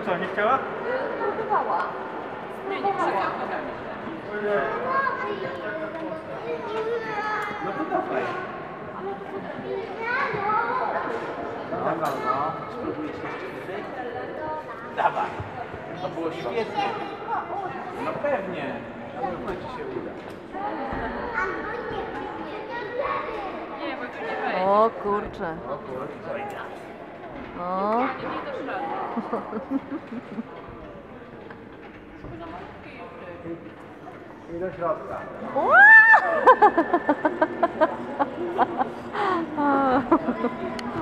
co, nie chciała? Spróbowała. No to dawaj. Dobra, no. Spróbujesz jeszcze wyżej? Dawaj. To było świetnie. No pewnie. Na pewno ci się uda. Nie, bo tu nie wejdzie. O kurczę. O kurczę. O. Nie do środka. I do środka. Ua!